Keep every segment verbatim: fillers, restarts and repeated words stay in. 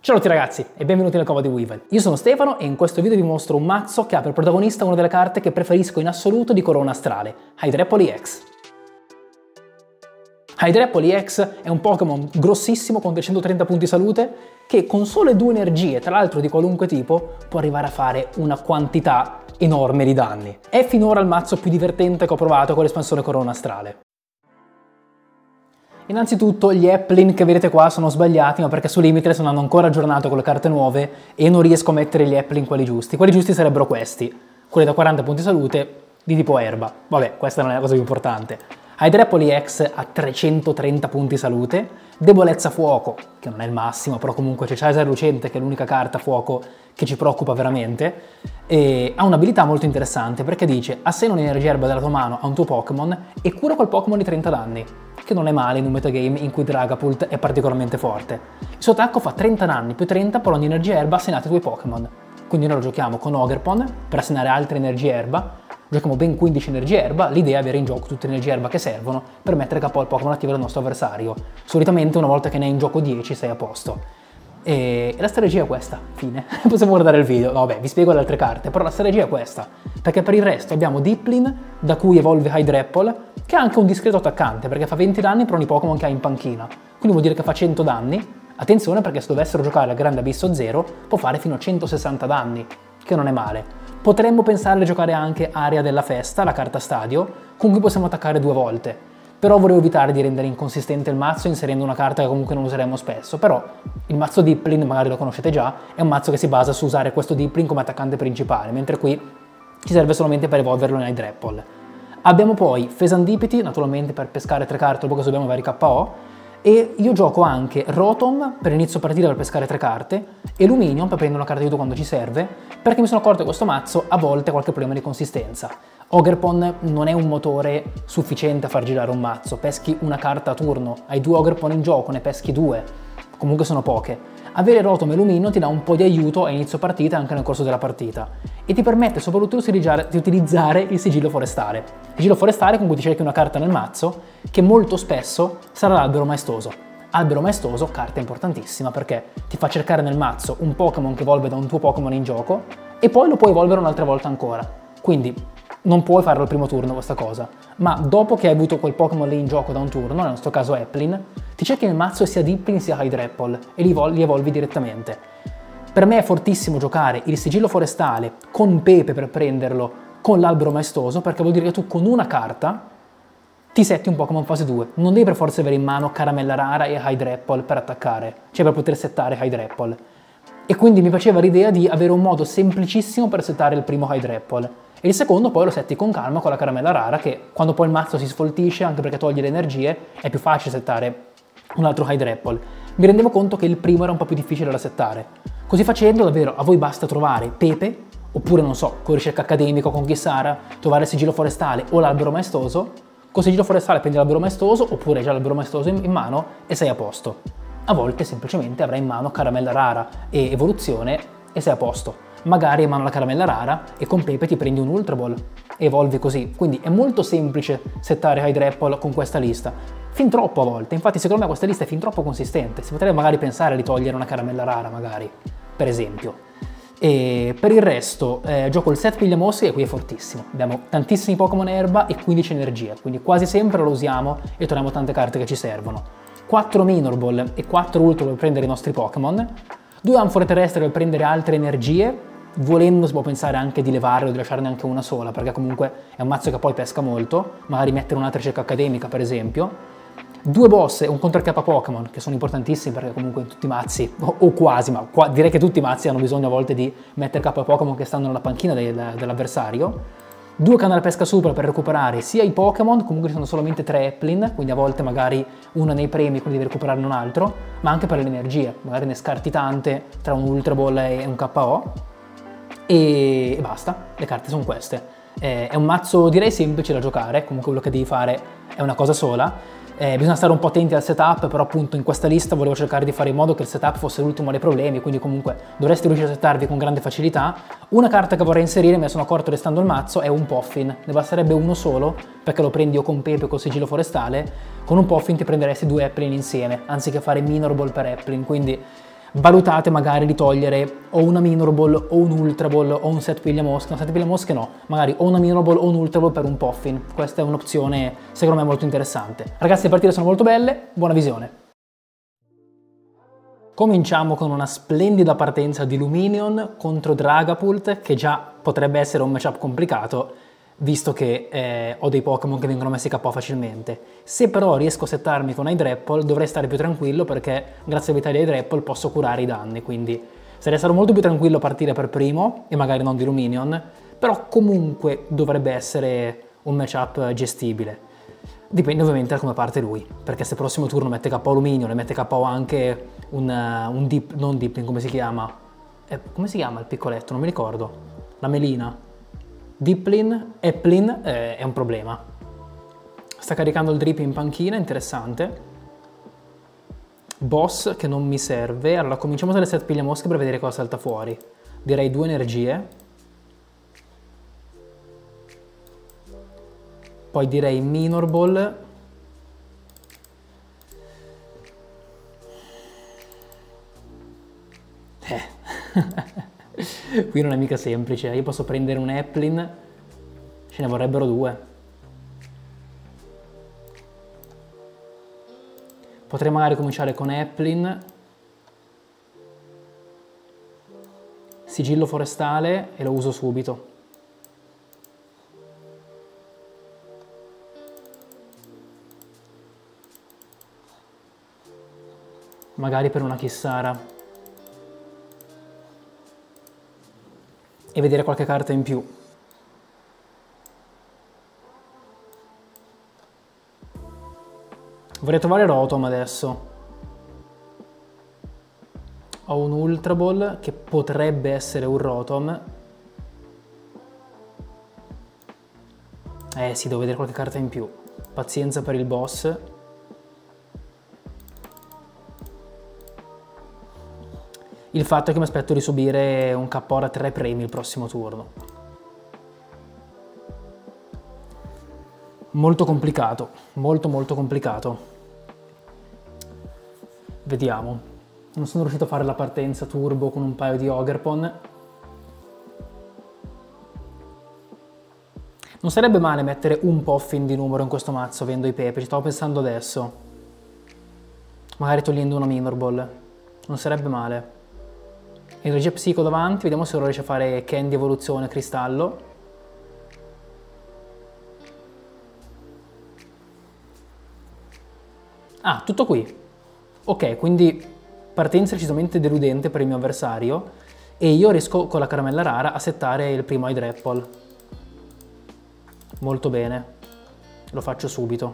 Ciao a tutti ragazzi e benvenuti nel Cova di Weevil. Io sono Stefano e in questo video vi mostro un mazzo che ha per protagonista una delle carte che preferisco in assoluto di Corona Astrale, Hydreiopoli X. Hydreiopoli X è un Pokémon grossissimo con trecentotrenta punti salute che con sole due energie, tra l'altro di qualunque tipo, può arrivare a fare una quantità enorme di danni. È finora il mazzo più divertente che ho provato con l'espansione Corona Astrale. Innanzitutto gli Applin che vedete qua sono sbagliati, ma perché su Limitless non hanno ancora aggiornato con le carte nuove e non riesco a mettere gli Applin quelli giusti. Quelli giusti sarebbero questi, quelli da quaranta punti salute di tipo erba. Vabbè, questa non è la cosa più importante. Hydreiopoli X ha trecentotrenta punti salute, debolezza fuoco, che non è il massimo, però comunque c'è Charizard Lucente che è l'unica carta fuoco che ci preoccupa veramente, e ha un'abilità molto interessante perché dice assegna un'energia erba della tua mano a un tuo Pokémon e cura quel Pokémon di trenta danni, che non è male in un metagame in cui Dragapult è particolarmente forte. Il suo attacco fa trenta danni più trenta per ogni energia erba assegnata ai tuoi Pokémon. Quindi noi lo giochiamo con Ogerpon per assegnare altre energie erba, giochiamo ben quindici energie erba, l'idea è avere in gioco tutte le energie erba che servono per mettere capo al Pokémon attivo del nostro avversario. Solitamente una volta che ne hai in gioco dieci sei a posto. E la strategia è questa, fine. Possiamo guardare il video, no, vabbè, vi spiego le altre carte, però la strategia è questa, perché per il resto abbiamo Dipplin, da cui evolve Hydreiopol, che ha anche un discreto attaccante, perché fa venti danni per ogni Pokémon che ha in panchina, quindi vuol dire che fa cento danni. Attenzione perché se dovessero giocare al Grande Abisso zero può fare fino a centosessanta danni, che non è male. Potremmo pensare di giocare anche Area della Festa, la carta stadio, con cui possiamo attaccare due volte, però volevo evitare di rendere inconsistente il mazzo inserendo una carta che comunque non useremo spesso. Però il mazzo Dipplin, magari lo conoscete già, è un mazzo che si basa su usare questo Dipplin come attaccante principale, mentre qui ci serve solamente per evolverlo in Hydreiopol. Abbiamo poi Fesandipiti, naturalmente per pescare tre carte dopo che subiamo vari K O, e io gioco anche Rotom per inizio partita per pescare tre carte e Luminion per prendere una carta di aiuto quando ci serve, perché mi sono accorto che questo mazzo a volte ha qualche problema di consistenza. Ogerpon non è un motore sufficiente a far girare un mazzo, peschi una carta a turno, hai due Ogerpon in gioco, ne peschi due, comunque sono poche. Avere Rotom e Luminion ti dà un po' di aiuto a inizio partita e anche nel corso della partita e ti permette soprattutto di utilizzare il sigillo forestale. Il sigillo forestale con cui ti cerchi una carta nel mazzo che molto spesso sarà l'albero maestoso. Albero maestoso, carta importantissima perché ti fa cercare nel mazzo un Pokémon che evolve da un tuo Pokémon in gioco e poi lo puoi evolvere un'altra volta ancora. Quindi non puoi farlo al primo turno questa cosa, ma dopo che hai avuto quel Pokémon lì in gioco da un turno, nel nostro caso Applin, ti cerchi nel mazzo sia Dipplin sia Hydreiopol e li, li evolvi direttamente. Per me è fortissimo giocare il sigillo forestale con Pepe per prenderlo con l'albero maestoso, perché vuol dire che tu con una carta ti setti un Pokémon fase due. Non devi per forza avere in mano Caramella Rara e Hydreiopol per attaccare, cioè per poter settare Hydreiopol. E quindi mi piaceva l'idea di avere un modo semplicissimo per settare il primo Hydreiopol. E il secondo poi lo setti con calma con la Caramella Rara, che quando poi il mazzo si sfoltisce, anche perché toglie le energie, è più facile settare un altro Hydreiopol. Mi rendevo conto che il primo era un po' più difficile da settare. Così facendo davvero a voi basta trovare Pepe, oppure non so, con ricerca accademica, con Kisara, trovare il sigillo forestale o l'albero maestoso. Con il sigillo forestale prendi l'albero maestoso, oppure già l'albero maestoso in, in mano e sei a posto. A volte semplicemente avrai in mano Caramella Rara e Evoluzione e sei a posto. Magari in mano la Caramella Rara e con Pepe ti prendi un Ultra Ball e evolvi così. Quindi è molto semplice settare Hydreiopol con questa lista. Fin troppo a volte, infatti secondo me questa lista è fin troppo consistente. Si potrebbe magari pensare di togliere una Caramella Rara, magari, per esempio. E per il resto eh, gioco il set Piglia Mosche e qui è fortissimo. Abbiamo tantissimi Pokémon erba e quindici energie, quindi quasi sempre lo usiamo e troviamo tante carte che ci servono. quattro Minor Ball e quattro Ultra per prendere i nostri Pokémon. due Anfore Terrestri per prendere altre energie. Volendo si può pensare anche di levarle o di lasciarne anche una sola, perché comunque è un mazzo che poi pesca molto, magari mettere un'altra ricerca accademica per esempio. Due boss e un contro K Pokémon, che sono importantissimi perché comunque in tutti i mazzi, o, o quasi, ma qua, direi che tutti i mazzi hanno bisogno a volte di mettere K Pokémon che stanno nella panchina del, dell'avversario. Due canale pesca super per recuperare sia i Pokémon, comunque ci sono solamente tre Applin, quindi a volte magari uno nei premi, quindi devi recuperarne un altro, ma anche per le energie, magari ne scarti tante tra un Ultra Ball e un K O. E basta, le carte sono queste. Eh, è un mazzo direi semplice da giocare, comunque quello che devi fare è una cosa sola. Eh, bisogna stare un po' attenti al setup, però appunto in questa lista volevo cercare di fare in modo che il setup fosse l'ultimo dei problemi, quindi comunque dovreste riuscire a settarvi con grande facilità. Una carta che vorrei inserire, me ne sono accorto restando il mazzo, è un Poffin. Ne basterebbe uno solo, perché lo prendi o con Pepe o col sigillo forestale. Con un Poffin ti prenderesti due Applin insieme, anziché fare Minor Ball per Applin, quindi valutate magari di togliere o una Minor Ball o un Ultra Ball o un set piglia mosche, no, set piglia mosche no, magari o una Minor Ball o un Ultra Ball per un Puffin. Questa è un'opzione secondo me molto interessante. Ragazzi, le partite sono molto belle, buona visione. Cominciamo con una splendida partenza di Lumineon contro Dragapult, che già potrebbe essere un matchup complicato, visto che eh, ho dei Pokémon che vengono messi K O facilmente. Se però riesco a settarmi con Hydrapple dovrei stare più tranquillo, perché grazie all'abilità di Hydrapple posso curare i danni, quindi sarei stato molto più tranquillo a partire per primo e magari non di Lumineon, però comunque dovrebbe essere un matchup gestibile. Dipende ovviamente da come parte lui, perché se il prossimo turno mette K O Lumineon e mette K O anche un, uh, un Deep, non Deepling, come si chiama? Eh, come si chiama il piccoletto? Non mi ricordo. La melina. Deepling, Applin, eh, è un problema. Sta caricando il drip in panchina, interessante. Boss che non mi serve. Allora cominciamo dalle set piglia mosche per vedere cosa salta fuori. Direi due energie. Poi direi Minor Ball. Eh. Qui non è mica semplice. Io posso prendere un Applin. Ce ne vorrebbero due. Potrei magari cominciare con Applin. Sigillo forestale e lo uso subito. Magari per una Kissara. E vedere qualche carta in più. Vorrei trovare Rotom adesso. Ho un Ultra Ball che potrebbe essere un Rotom. Eh sì, devo vedere qualche carta in più. Pazienza per il boss. Il fatto è che mi aspetto di subire un K O da tre premi il prossimo turno. Molto complicato, molto molto complicato. Vediamo. Non sono riuscito a fare la partenza turbo con un paio di Ogerpon. Non sarebbe male mettere un Puffin di numero in questo mazzo avendo i pepe, ci stavo pensando adesso. Magari togliendo una Minor Ball. Non sarebbe male. Energia psico davanti, vediamo se ora riesce a fare Candy evoluzione cristallo. Ah, tutto qui. Ok, quindi partenza decisamente deludente per il mio avversario e io riesco con la caramella rara a settare il primo Hydrapple. Molto bene, lo faccio subito.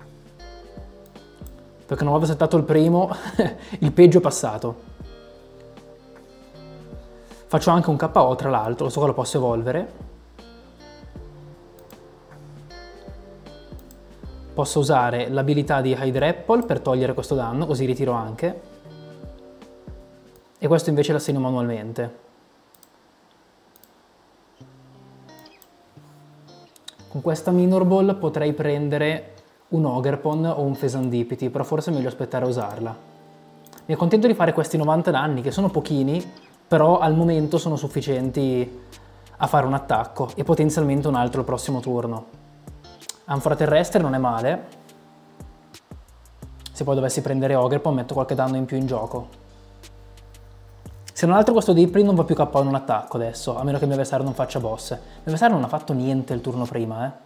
Perché una volta settato il primo, il peggio è passato. Faccio anche un K O tra l'altro, so che lo posso evolvere. Posso usare l'abilità di Hydrapple per togliere questo danno, così ritiro anche. E questo invece l'assegno manualmente. Con questa Minor Ball potrei prendere un Ogerpon o un Fesandipiti, però forse è meglio aspettare a usarla. Mi accontento di fare questi novanta danni, che sono pochini, però al momento sono sufficienti a fare un attacco e potenzialmente un altro il prossimo turno. Anfora terrestre non è male. Se poi dovessi prendere Ogerpon metto qualche danno in più in gioco. Se non altro questo Deepling non va più K O in un attacco adesso, a meno che il mio avversario non faccia boss. Il mio avversario non ha fatto niente il turno prima, eh.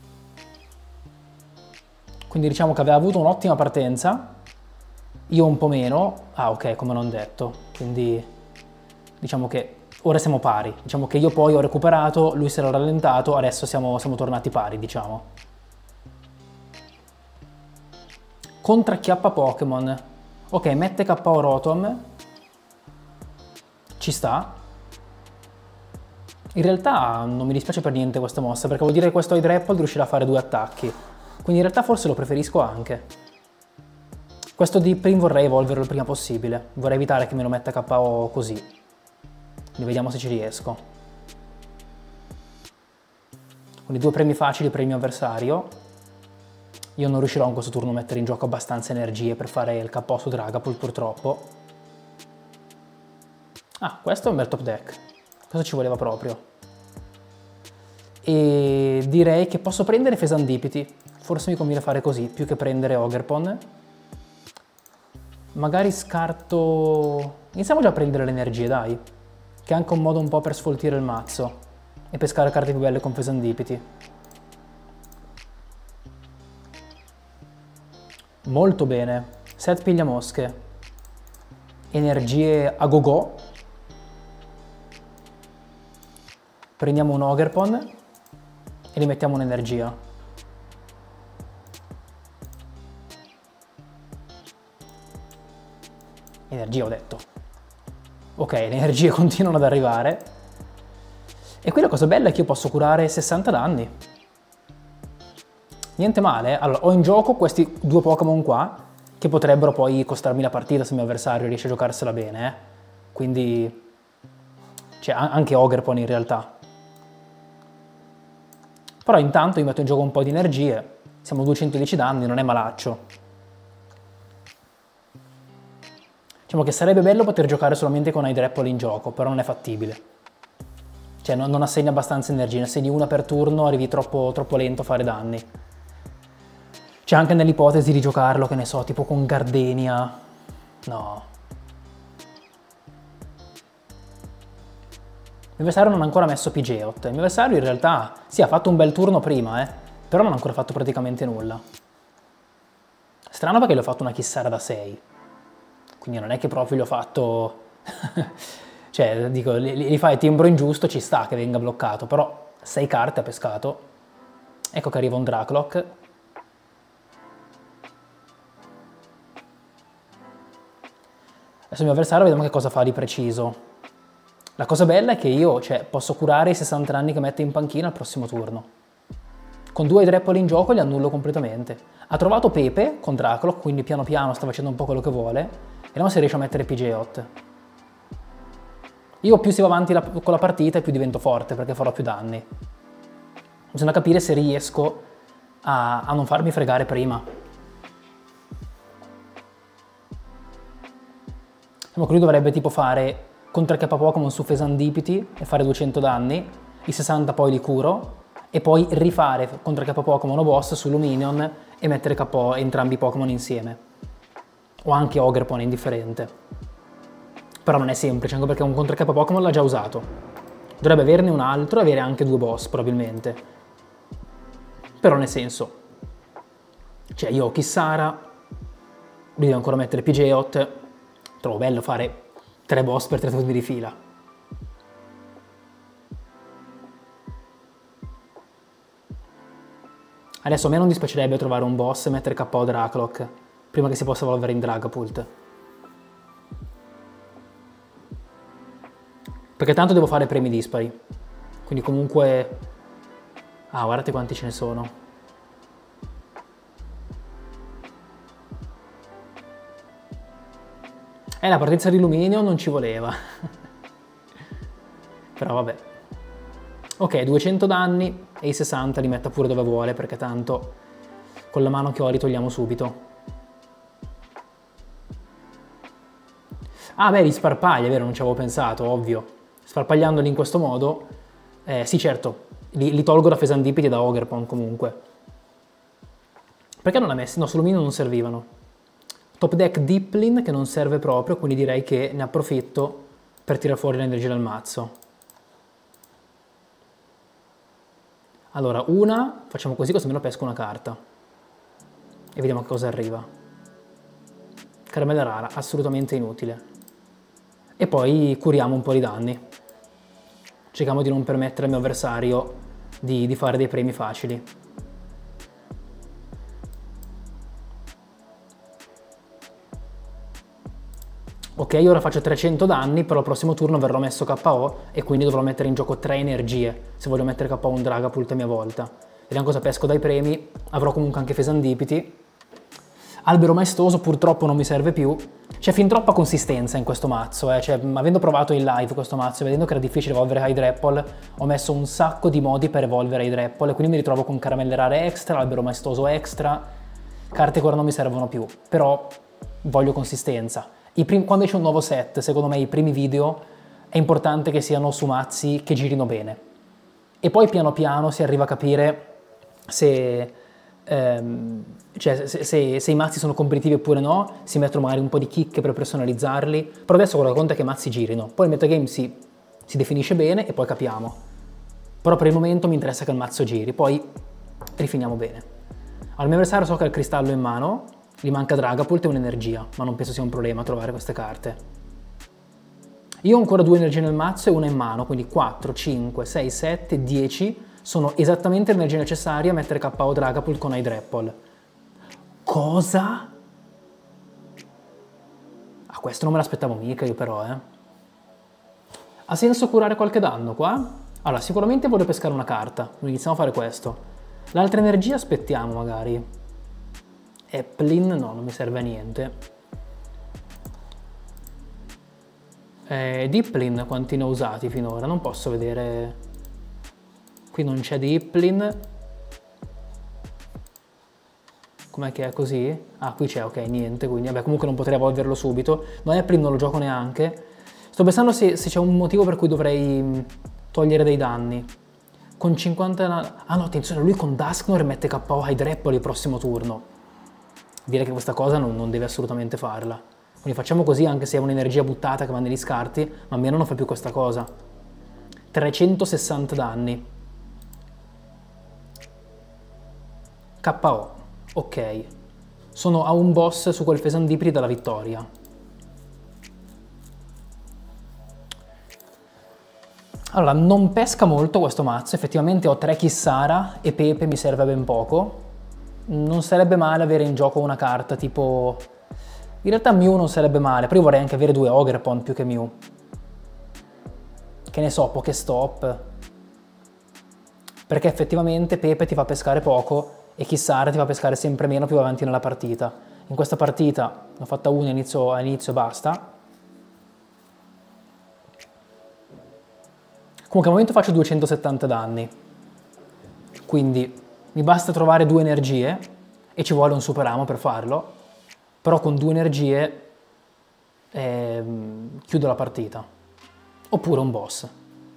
Quindi diciamo che aveva avuto un'ottima partenza. Io un po' meno. Ah ok, come non detto. Quindi diciamo che ora siamo pari, diciamo che io poi ho recuperato, lui si era rallentato, adesso siamo, siamo tornati pari, diciamo. Contracchiappa Pokémon. Ok, mette K O Rotom. Ci sta. In realtà non mi dispiace per niente questa mossa, perché vuol dire che questo Hydrapple riuscirà a fare due attacchi. Quindi in realtà forse lo preferisco anche. Questo Deepling vorrei evolverlo il prima possibile. Vorrei evitare che me lo metta K O così. Quindi vediamo se ci riesco. Quindi due premi facili per il mio avversario. Io non riuscirò in questo turno a mettere in gioco abbastanza energie per fare il K O su Dragapult, purtroppo. Ah, questo è un bel top deck. Cosa ci voleva proprio? E direi che posso prendere Fesandipiti. Forse mi conviene fare così, più che prendere Ogerpon. Magari scarto... Iniziamo già a prendere le energie, dai. Che è anche un modo un po' per sfoltire il mazzo. E pescare carte più belle con Fesandipiti. Molto bene. Set pigliamosche. Energie a go-go. Prendiamo un Ogerpon e gli mettiamo un'energia. Energia ho detto. Ok, le energie continuano ad arrivare. E qui la cosa bella è che io posso curare sessanta danni. Niente male. Allora, ho in gioco questi due Pokémon qua, che potrebbero poi costarmi la partita se il mio avversario riesce a giocarsela bene. Eh? Quindi... Cioè, anche Ogerpon in realtà. Però intanto io metto in gioco un po' di energie. Siamo a duecentodieci danni, non è malaccio. Diciamo che sarebbe bello poter giocare solamente con Hydreiple in gioco, però non è fattibile. Cioè non, non assegni abbastanza energia, ne assegni una per turno, arrivi troppo, troppo lento a fare danni. C'è anche nell'ipotesi di giocarlo, che ne so, tipo con Gardenia. No. Il mio avversario non ha ancora messo Pidgeot. Il mio avversario in realtà, sì, ha fatto un bel turno prima, eh, però non ha ancora fatto praticamente nulla. Strano perché gli ho fatto una Chissara da sei. Quindi non è che proprio gli ho fatto... cioè, dico, gli, gli fai timbro ingiusto, ci sta che venga bloccato, però sei carte ha pescato. Ecco che arriva un Dracloak. Adesso il mio avversario vediamo che cosa fa di preciso. La cosa bella è che io, cioè, posso curare i sessanta danni che mette in panchina al prossimo turno. Con due Hydreiple in gioco li annullo completamente. Ha trovato Pepe con Dracloak, quindi piano piano sta facendo un po' quello che vuole. Vediamo se riesce a mettere Pidgeot. Io più si va avanti la, con la partita e più divento forte perché farò più danni. Bisogna capire se riesco a, a non farmi fregare prima. Diciamo che lui dovrebbe tipo fare con tre K Pokémon su Fesandipiti e fare duecento danni, i sessanta poi li curo, e poi rifare con tre K Pokémon o boss su Luminion e mettere K O entrambi i Pokémon insieme. O anche Ogerpon, indifferente. Però non è semplice, anche perché un con tre K Pokémon l'ha già usato. Dovrebbe averne un altro e avere anche due boss, probabilmente. Però nel senso... Cioè, io ho Chissara, lui deve ancora mettere Pidgeot. Trovo bello fare tre boss per tre turni di fila. Adesso a me non dispiacerebbe trovare un boss e mettere K O Dracloak prima che si possa evolvere in Dragapult. Perché tanto devo fare premi dispari. Quindi comunque... Ah, guardate quanti ce ne sono. Eh, la partenza di Luminio non ci voleva. Però vabbè. Ok, duecento danni e i sessanta li metta pure dove vuole, perché tanto con la mano che ho li togliamo subito. Ah beh, li sparpaglia, è vero, non ci avevo pensato, ovvio. Sparpagliandoli in questo modo, eh, sì certo, li, li tolgo da Fesandipiti e da Ogerpon comunque. Perché non l'ha messi? No, su Luminio non servivano. Top deck Dipplin che non serve proprio, quindi direi che ne approfitto per tirare fuori l'energia dal mazzo. Allora, una, facciamo così così almeno pesco una carta. E vediamo che cosa arriva. Caramella rara, assolutamente inutile. E poi curiamo un po' di danni. Cerchiamo di non permettere al mio avversario di, di fare dei premi facili. Ok, ora faccio trecento danni, però il prossimo turno verrò messo K O e quindi dovrò mettere in gioco tre energie se voglio mettere K O un Dragapult a mia volta. Vediamo cosa pesco dai premi. Avrò comunque anche Fesandipiti. Albero maestoso purtroppo non mi serve più. C'è fin troppa consistenza in questo mazzo, eh. Cioè, avendo provato in live questo mazzo e vedendo che era difficile evolvere Hydreiple, ho messo un sacco di modi per evolvere Hydreiple e quindi mi ritrovo con caramelle rare extra, albero maestoso extra, carte che ora non mi servono più, però voglio consistenza. I primi, quando esce un nuovo set, secondo me i primi video è importante che siano su mazzi che girino bene. E poi piano piano si arriva a capire se, ehm, cioè se, se, se i mazzi sono competitivi oppure no, si mettono magari un po' di chicche per personalizzarli, però adesso quello che conta è che i mazzi girino, poi il metagame si, si definisce bene e poi capiamo. Però per il momento mi interessa che il mazzo giri, poi rifiniamo bene. Al mio avversario so che ha il cristallo in mano, gli manca Dragapult e un'energia, ma non penso sia un problema trovare queste carte. Io ho ancora due energie nel mazzo e una in mano, quindi quattro, cinque, sei, sette, dieci sono esattamente le energie necessarie a mettere K O Dragapult con Hydrapple. Cosa? Ah, questo non me l'aspettavo mica io però, eh. Ha senso curare qualche danno qua? Allora, sicuramente voglio pescare una carta, quindi iniziamo a fare questo. L'altra energia aspettiamo magari. Applin no, non mi serve a niente. Eh, Dipplin quanti ne ho usati finora? Non posso vedere. Qui non c'è Dipplin. Com'è che è così? Ah, qui c'è, ok, niente, quindi vabbè, comunque non potrei evolverlo subito. No, Applin non lo gioco neanche. Sto pensando se, se c'è un motivo per cui dovrei togliere dei danni. Con cinquanta... Ah no, attenzione, lui con Dusknoir mette K O Hydrapple il prossimo turno. Direi che questa cosa non, non deve assolutamente farla. Quindi facciamo così, anche se è un'energia buttata che va negli scarti, ma almeno non fa più questa cosa. trecentosessanta danni. K O. Ok. Sono a un boss su quel Fesandipri dalla vittoria. Allora, non pesca molto questo mazzo, effettivamente ho tre Kissara e Pepe mi serve ben poco. Non sarebbe male avere in gioco una carta tipo... In realtà Mew non sarebbe male, però io vorrei anche avere due Ogerpon più che Mew. Che ne so, Pokestop. Perché effettivamente Pepe ti fa pescare poco e Kissara ti fa pescare sempre meno più avanti nella partita. In questa partita ne ho fatta una inizio, all'inizio e basta. Comunque al momento faccio duecentosettanta danni, quindi mi basta trovare due energie e ci vuole un super amo per farlo, però con due energie eh, chiudo la partita, oppure un boss.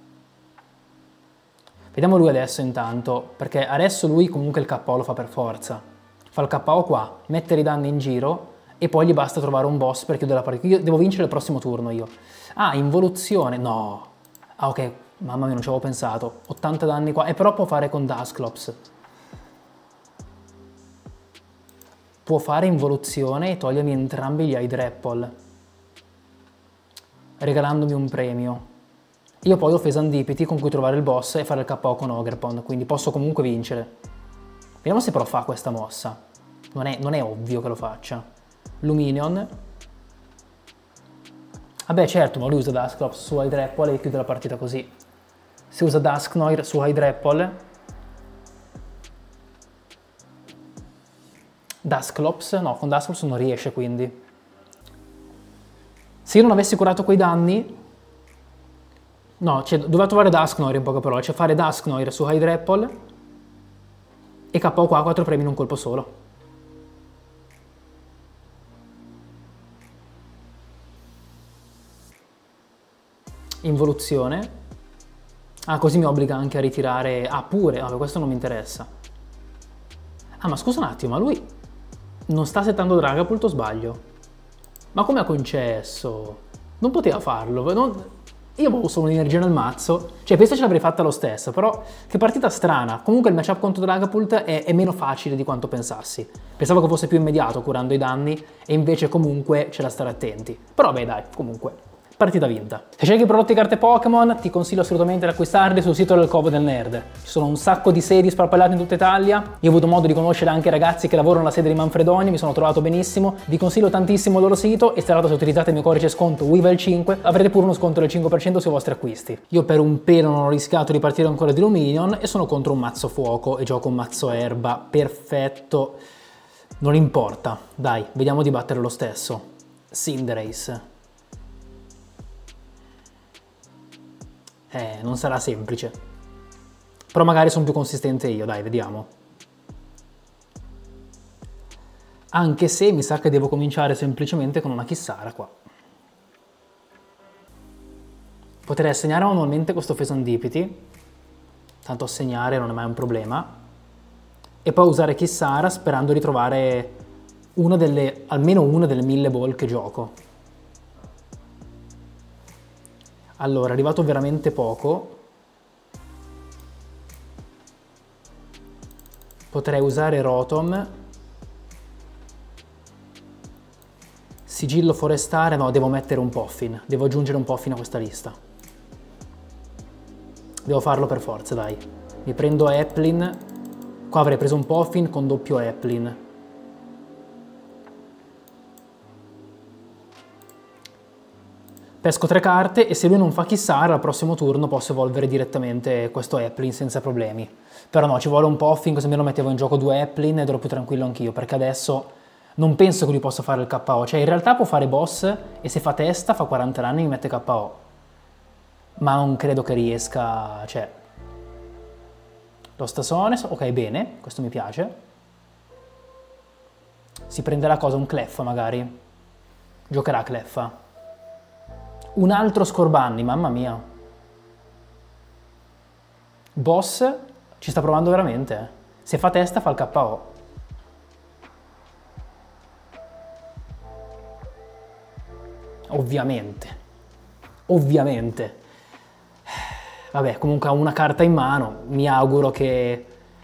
Vediamo lui adesso intanto, perché adesso lui comunque il K O lo fa per forza, fa il K O qua, mettere i danni in giro e poi gli basta trovare un boss per chiudere la partita. Io devo vincere il prossimo turno io. Ah, involuzione, no, ah ok. Mamma mia, non ci avevo pensato. ottanta danni qua. E però può fare con Dusclops. Può fare involuzione e togliermi entrambi gli Hydrapple, regalandomi un premio. Io poi ho Fesandipiti con cui trovare il boss e fare il K O con Ogerpon, quindi posso comunque vincere. Vediamo se però fa questa mossa. Non è, non è ovvio che lo faccia. Luminion. Vabbè certo, ma lui usa Dusclops su Hydrapple e chiude la partita così. Se usa Dusknoir su Hydrapple, Dusclops, no, con Dusclops non riesce quindi. Se io non avessi curato quei danni, no, cioè doveva trovare Dusknoir in poche parole, cioè fare Dusknoir su Hydrapple e K O qua quattro premi in un colpo solo. Involuzione. Ah, così mi obbliga anche a ritirare... Ah, pure, vabbè, questo non mi interessa. Ah, ma scusa un attimo, ma lui non sta settando Dragapult o sbaglio? Ma come ha concesso? Non poteva farlo, non... Io avevo solo un'energia nel mazzo, cioè questa ce l'avrei fatta lo stesso, però che partita strana. Comunque il matchup contro Dragapult è, è meno facile di quanto pensassi. Pensavo che fosse più immediato curando i danni e invece comunque c'è da stare attenti. Però beh dai, comunque... Partita vinta. Se cerchi prodotti e carte Pokémon, ti consiglio assolutamente di acquistarli sul sito del Covo del Nerd. Ci sono un sacco di sedi sparpagliate in tutta Italia. Io ho avuto modo di conoscere anche ragazzi che lavorano alla sede di Manfredonia, mi sono trovato benissimo. Vi consiglio tantissimo il loro sito e tra l'altro se utilizzate il mio codice sconto Weevil cinque avrete pure uno sconto del cinque per cento sui vostri acquisti. Io per un pelo non ho rischiato di partire ancora di Luminion e sono contro un mazzo fuoco e gioco un mazzo erba. Perfetto. Non importa. Dai, vediamo di battere lo stesso. Cinderace. Eh, non sarà semplice. Però magari sono più consistente io, dai, vediamo. Anche se mi sa che devo cominciare semplicemente con una Kissara qua. Potrei assegnare manualmente questo Fesondipiti, tanto assegnare non è mai un problema, e poi usare Kissara sperando di trovare una delle, almeno una delle mille ball che gioco. Allora, è arrivato veramente poco. Potrei usare Rotom. Sigillo forestale, no, devo mettere un Poffin. Devo aggiungere un Poffin a questa lista. Devo farlo per forza, dai. Mi prendo Applin. Qua avrei preso un Poffin con doppio Applin. Pesco tre carte e se lui non fa Kissara, al prossimo turno posso evolvere direttamente questo Applin senza problemi. Però no, ci vuole un Poffin, così almeno mettevo in gioco due Applin ed ero più tranquillo anch'io, perché adesso non penso che lui possa fare il K O. Cioè, in realtà può fare boss e se fa testa, fa quaranta danni e mi mette K O. Ma non credo che riesca, cioè... Lo Stasones, ok, bene, questo mi piace. Si prenderà cosa? Un Cleffa magari? Giocherà Cleffa. Un altro Scorbanni, mamma mia. Boss ci sta provando veramente. Eh. Se fa testa fa il K O. Ovviamente. Ovviamente. Vabbè, comunque ha una carta in mano. Mi auguro che...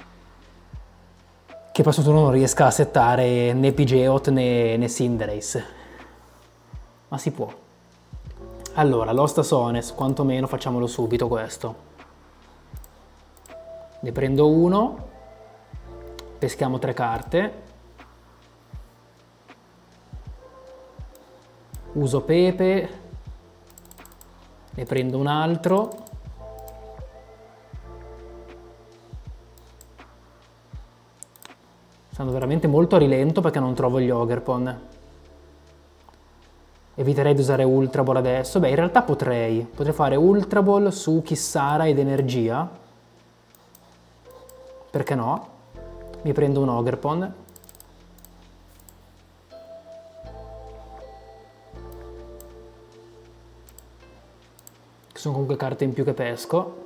Che poi turno non riesca a settare né Pidgeot né, né Cinderace. Ma si può. Allora, l'Ostasones, quantomeno facciamolo subito questo. Ne prendo uno, peschiamo tre carte, uso Pepe, ne prendo un altro, sto andando veramente molto a rilento perché non trovo gli Ogerpon. Eviterei di usare Ultra Ball adesso. Beh, in realtà potrei. Potrei fare Ultra Ball su Kissara ed Energia. Perché no? Mi prendo un Ogerpon. Che sono comunque carte in più che pesco.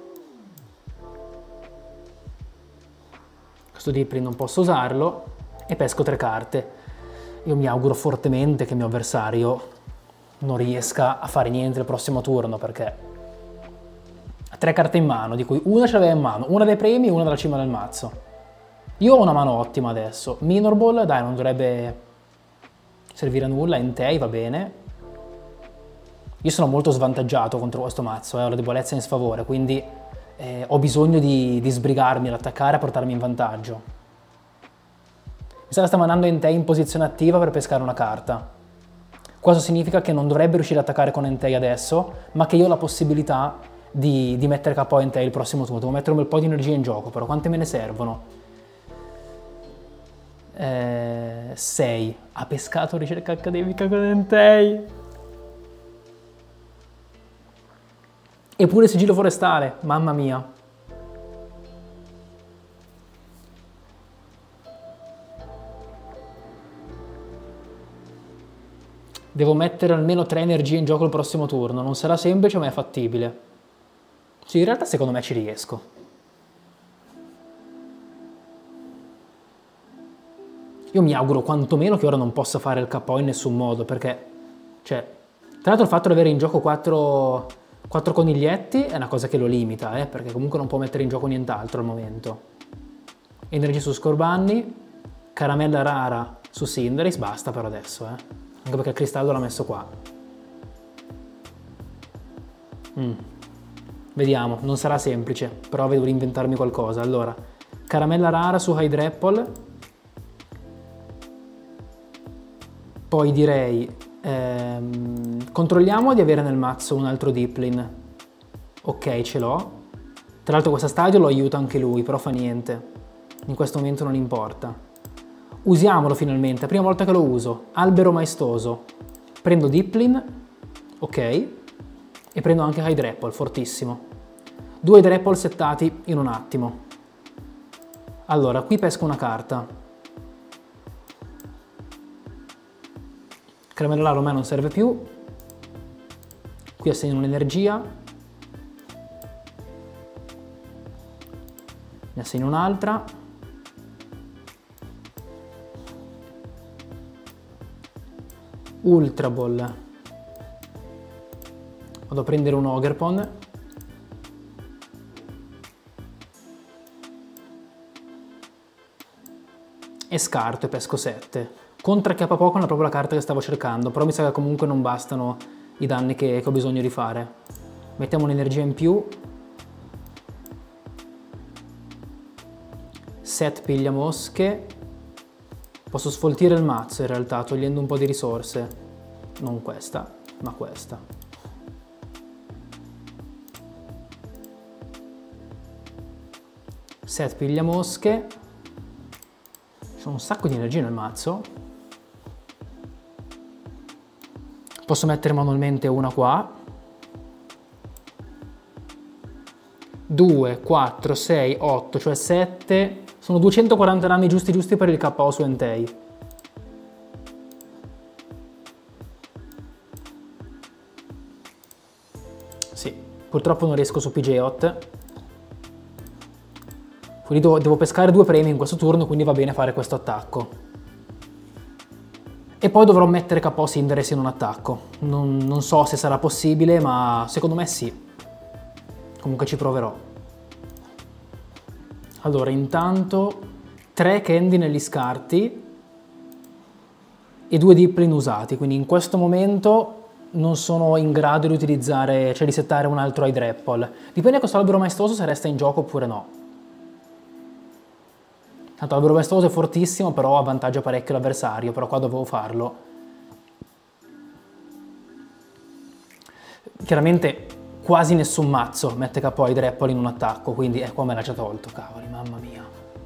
Questo Dipli non posso usarlo. E pesco tre carte. Io mi auguro fortemente che il mio avversario non riesca a fare niente il prossimo turno, perché ha tre carte in mano, di cui una ce l'aveva in mano, una dei premi e una dalla cima del mazzo. Io ho una mano ottima adesso. Minor Ball, dai, non dovrebbe servire a nulla. Entei va bene. Io sono molto svantaggiato contro questo mazzo, eh, ho la debolezza in sfavore, quindi eh, ho bisogno di, di sbrigarmi ad attaccare e a portarmi in vantaggio. Mi sa che sta mandando Entei in posizione attiva per pescare una carta. Questo significa che non dovrebbe riuscire ad attaccare con Entei adesso, ma che io ho la possibilità di, di mettere K O Entei il prossimo turno. Devo mettere un bel po' di energia in gioco, però quante me ne servono? Eh, sei. Ha pescato ricerca accademica con Entei. Eppure sigillo forestale, mamma mia. Devo mettere almeno tre energie in gioco il prossimo turno. Non sarà semplice, ma è fattibile. Sì, in realtà secondo me ci riesco. Io mi auguro quantomeno che ora non possa fare il K O in nessun modo, perché... Cioè, tra l'altro il fatto di avere in gioco quattro, quattro coniglietti è una cosa che lo limita, eh, perché comunque non può mettere in gioco nient'altro al momento. Energia su Scorbanni, caramella rara su Cinderace, basta per adesso, eh. Anche perché il cristallo l'ha messo qua. Mm. Vediamo, non sarà semplice, però devo reinventarmi qualcosa. Allora, caramella rara su Hydreiple. Poi direi, ehm, controlliamo di avere nel mazzo un altro Dipplin. Ok, ce l'ho. Tra l'altro questo stadio lo aiuta anche lui, però fa niente. In questo momento non importa. Usiamolo finalmente, prima volta che lo uso. Albero maestoso. Prendo Dipplin, ok, e prendo anche Hydreiple, fortissimo. Due Hydreiple settati in un attimo. Allora, qui pesco una carta. Caramellaro a me non serve più. Qui assegno un'energia. Ne assegno un'altra. Ultra Ball. Vado a prendere un Ogerpon. E scarto e pesco sette. Contra Chiappa Pokémon è proprio la carta che stavo cercando, però mi sa che comunque non bastano i danni che, che ho bisogno di fare. Mettiamo un'energia in più. Set piglia mosche. Posso sfoltire il mazzo in realtà, togliendo un po' di risorse. Non questa, ma questa. Set piglia mosche. Ci sono un sacco di energia nel mazzo. Posso mettere manualmente una qua. due, quattro, sei, otto, cioè sette. Sono duecentoquaranta danni giusti giusti per il K O su Entei. Sì, purtroppo non riesco su Pidgeot. Quindi devo pescare due premi in questo turno, quindi va bene fare questo attacco. E poi dovrò mettere K O Cinderace in un attacco. Non, non so se sarà possibile, ma secondo me sì. Comunque ci proverò. Allora, intanto tre Candy negli scarti e due Dipplin usati, quindi in questo momento non sono in grado di utilizzare, cioè di settare un altro Hydrapple. Dipende da questo albero maestoso se resta in gioco oppure no. Tanto l'albero maestoso è fortissimo, però avvantaggia parecchio l'avversario, però qua dovevo farlo. Chiaramente quasi nessun mazzo mette K O Hydrapple in un attacco, quindi eh, qua me l'ha già tolto, cavoli, mamma mia.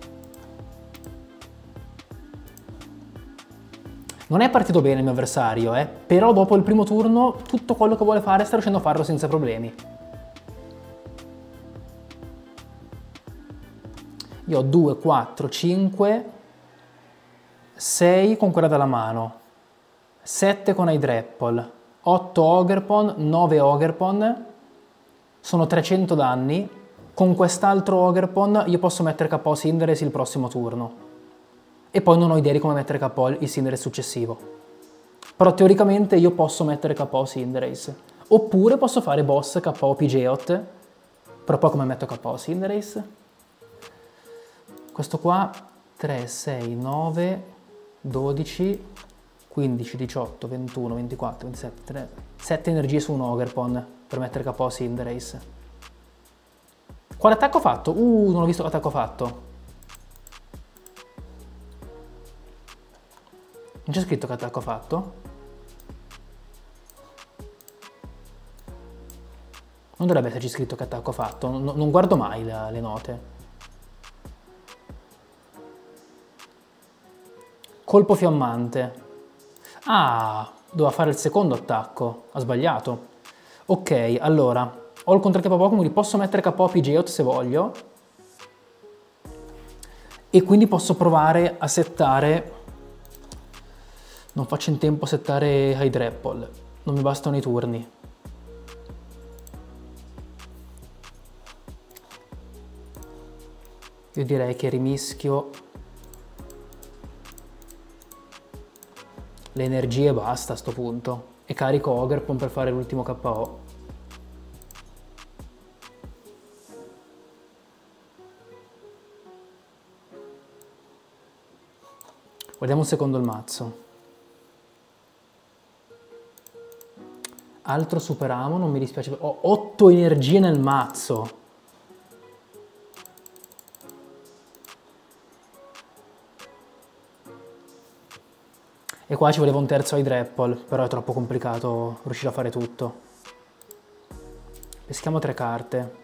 Non è partito bene il mio avversario, eh, però dopo il primo turno tutto quello che vuole fare sta riuscendo a farlo senza problemi. Io ho due, quattro, cinque, sei con quella dalla mano, sette con Hydrapple, otto Ogerpon, nove Ogerpon, sono trecento danni. Con quest'altro Ogerpon io posso mettere K O Cinderace il prossimo turno. E poi non ho idea di come mettere K O il Cinderace successivo. Però teoricamente io posso mettere K O Cinderace. Oppure posso fare boss K O Pidgeot. Però poi come metto K O Cinderace? Questo qua tre, sei, nove, dodici, quindici, diciotto, ventuno, ventiquattro, ventisette, tre, sette energie su un Ogerpon per mettere K O Cinderace. Quale attacco ho fatto? Uh, non ho visto l'attacco fatto. Non c'è scritto che attacco ho fatto? Non dovrebbe esserci scritto che attacco ho fatto, non, non guardo mai la, le note. Colpo fiammante. Ah, doveva fare il secondo attacco. Ha sbagliato. Ok, allora. Ho il contracchiappa Pokémon, quindi posso mettere K O Pidgeot se voglio. E quindi posso provare a settare... Non faccio in tempo a settare Hydrapple. Non mi bastano i turni. Io direi che rimischio... le energie e basta a sto punto. E carico Ogerpon per fare l'ultimo K O. Guardiamo un secondo il mazzo. Altro Superamo, non mi dispiace. Ho otto energie nel mazzo. E qua ci voleva un terzo Hydrapple, però è troppo complicato riuscire a fare tutto. Peschiamo tre carte.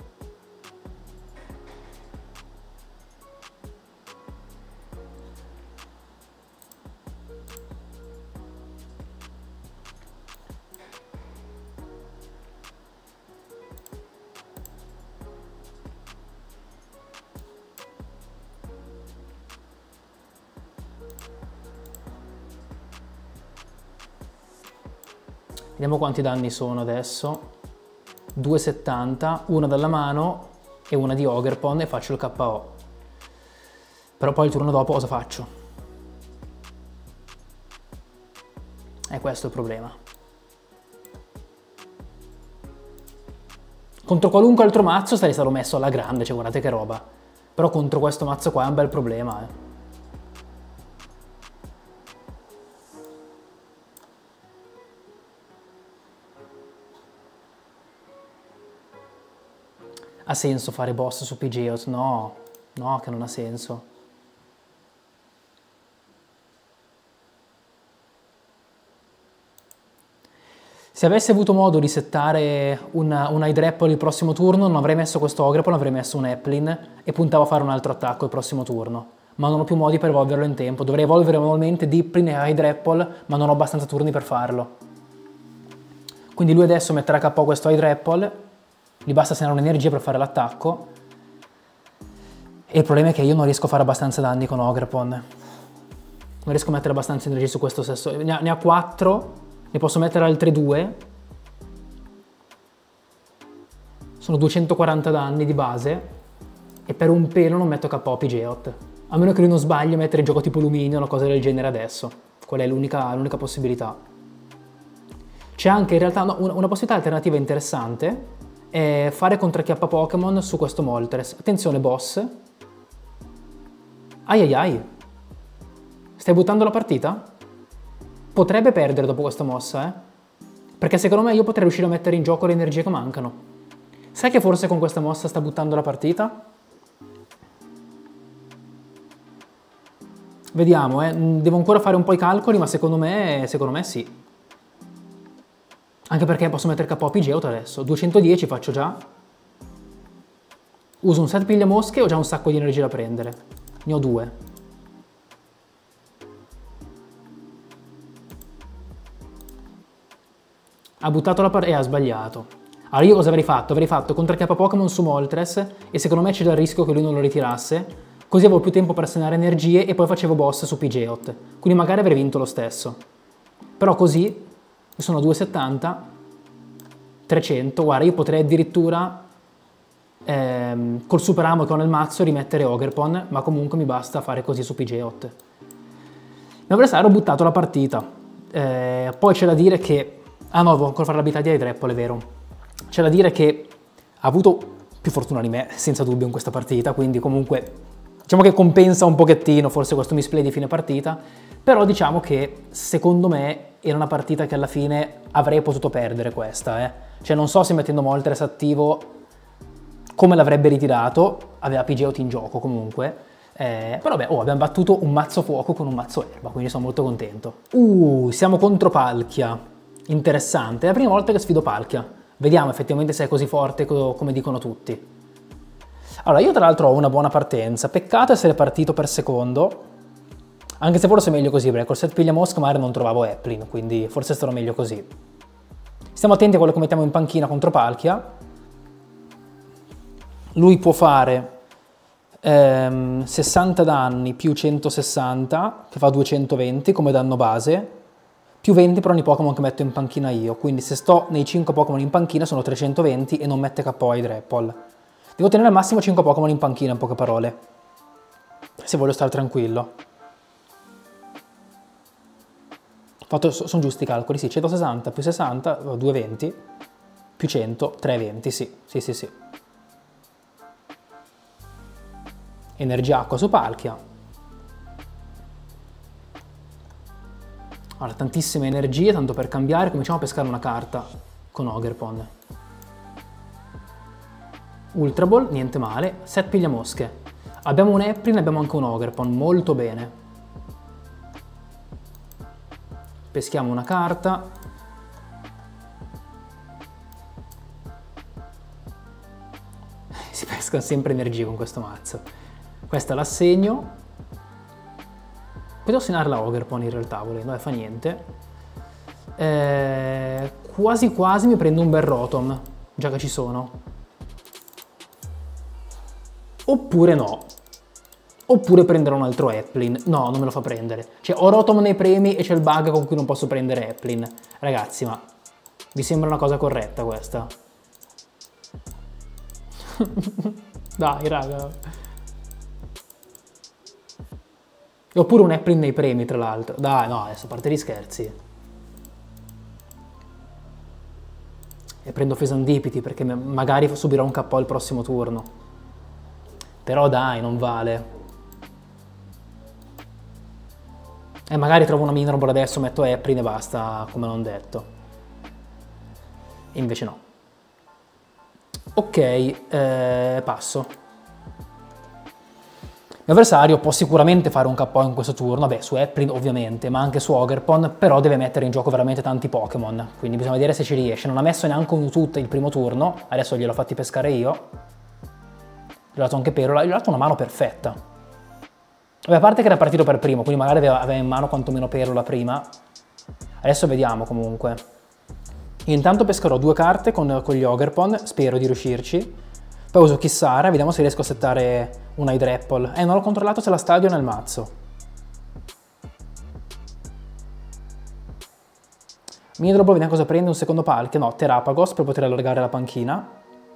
Vediamo quanti danni sono adesso. due settanta, una dalla mano e una di Ogerpon e faccio il K O. Però poi il turno dopo cosa faccio? E questo è il problema. Contro qualunque altro mazzo sarei stato messo alla grande, cioè guardate che roba. Però contro questo mazzo qua è un bel problema, eh. Ha senso fare boss su Pidgeot? No, no, che non ha senso. Se avessi avuto modo di settare una, un Hydrapple il prossimo turno, non avrei messo questo Ogrepon, avrei messo un Applin e puntavo a fare un altro attacco il prossimo turno. Ma non ho più modi per evolverlo in tempo. Dovrei evolvere manualmente Dipplin e Hydrapple, ma non ho abbastanza turni per farlo. Quindi lui adesso metterà K O questo Hydrapple, gli basta segnare un'energia per fare l'attacco. E il problema è che io non riesco a fare abbastanza danni con Ogrepon. Non riesco a mettere abbastanza energie su questo stesso. Ne ha, ne ha quattro, ne posso mettere altre due. Sono duecentoquaranta danni di base. E per un pelo non metto K O Pidgeot. A meno che lui non sbagli a mettere in gioco tipo Luminio o una cosa del genere adesso. Quella è l'unica l'unica possibilità. C'è anche in realtà no, una, una possibilità alternativa interessante. È fare contrachiappa Pokémon su questo Moltres. Attenzione boss. Ai ai ai. Stai buttando la partita? Potrebbe perdere dopo questa mossa, eh? Perché secondo me io potrei riuscire a mettere in gioco le energie che mancano. Sai che forse con questa mossa sta buttando la partita? Vediamo, eh. Devo ancora fare un po' i calcoli, ma secondo me, secondo me sì. Anche perché posso mettere K O Pidgeot adesso. duecentodieci faccio già. Uso un set piglia mosche e ho già un sacco di energia da prendere. Ne ho due. Ha buttato la partita e ha sbagliato. Allora io cosa avrei fatto? Avrei fatto contrachiappa Pokémon su Moltres e secondo me c'è già il rischio che lui non lo ritirasse. Così avevo più tempo per segnare energie e poi facevo boss su Pidgeot. Quindi magari avrei vinto lo stesso. Però così sono duecentosettanta, trecento, guarda io potrei addirittura ehm, col super amo che ho nel mazzo rimettere Ogerpon, ma comunque mi basta fare così su Pidgeot. Il mio avversario ha buttato la partita, eh, poi c'è da dire che, ah no, devo ancora fare l'abilità di Hydrapple, è vero, c'è da dire che ha avuto più fortuna di me, senza dubbio in questa partita, quindi comunque diciamo che compensa un pochettino forse questo misplay di fine partita, però diciamo che secondo me era una partita che alla fine avrei potuto perdere questa, eh. Cioè non so se mettendo Moltres attivo come l'avrebbe ritirato, aveva Pidgeot in gioco comunque, eh, però beh, oh, abbiamo battuto un mazzo fuoco con un mazzo erba, quindi sono molto contento. Uh, siamo contro Palkia, interessante, è la prima volta che sfido Palkia, vediamo effettivamente se è così forte come dicono tutti. Allora, io tra l'altro ho una buona partenza, peccato essere partito per secondo, anche se forse è meglio così, perché col set piglia mosca magari non trovavo Applin, quindi forse sarà meglio così. Stiamo attenti a quello che mettiamo in panchina contro Palkia. Lui può fare ehm, sessanta danni più centosessanta, che fa duecentoventi come danno base, più venti per ogni Pokémon che metto in panchina io, quindi se sto nei cinque Pokémon in panchina sono trecentoventi e non mette K O Hydrapple. Devo tenere al massimo cinque Pokémon in panchina, in poche parole, se voglio stare tranquillo. Fatto, sono giusti i calcoli, sì, centosessanta più sessanta, duecentoventi, più cento, trecentoventi, sì, sì, sì, sì. Energia acqua su Palkia. Allora, tantissime energie, tanto per cambiare, cominciamo a pescare una carta con Ogerpon. Ultra Ball, niente male, set piglia mosche. Abbiamo un Applin e abbiamo anche un Ogerpon, molto bene. Peschiamo una carta. Si pescano sempre energie con questo mazzo. Questa l'assegno. Potevo segnare la Ogerpon in realtà, volendo, eh, fa niente. Eh, quasi quasi mi prendo un bel Rotom, già che ci sono. Oppure no. Oppure prenderò un altro Applin. No, non me lo fa prendere. Cioè, ho Rotom nei premi e c'è il bug con cui non posso prendere Applin. Ragazzi, ma vi sembra una cosa corretta questa? Dai, raga. Oppure un Applin nei premi, tra l'altro. Dai, no, adesso a parte gli scherzi. E prendo Fesandipiti perché magari subirò un K O il prossimo turno. Però dai, non vale. E magari trovo una Mineral adesso, metto Applin e basta, come non detto. E invece no. Ok, eh, passo. Il mio avversario può sicuramente fare un K O in questo turno, vabbè, su Applin ovviamente, ma anche su Ogerpon, però deve mettere in gioco veramente tanti Pokémon, quindi bisogna vedere se ci riesce. Non ha messo neanche un Mewtwo il primo turno, adesso gliel'ho fatti pescare io. Gli ho dato anche Perola, gli ho dato una mano perfetta. Vabbè, a parte che era partito per primo, quindi magari aveva, aveva in mano quantomeno Perola prima. Adesso vediamo comunque. Io intanto pescherò due carte con, con gli Ogerpon, spero di riuscirci. Poi uso Kissara, vediamo se riesco a settare una Hydrapple. Eh, non ho controllato se la stadio nel mazzo. Midrobo, vediamo cosa prende, un secondo Palkia. No, Terapagos per poter allargare la panchina.